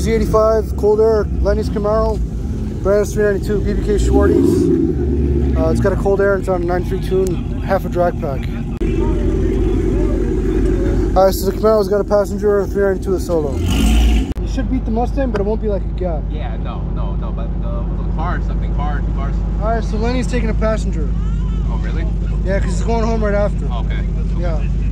E85, cold air, Lenny's Camaro, brand 392, BBK Shorties. It's got a cold air and it's on a 9.3 tune, half a drag pack. Alright, so the Camaro's got a passenger, 392 a solo. You should beat the Mustang, but it won't be like a gap. Yeah, no, but the car, something, two cars. Alright, so Lenny's taking a passenger. Oh, really? Yeah, because he's going home right after. Okay. Yeah.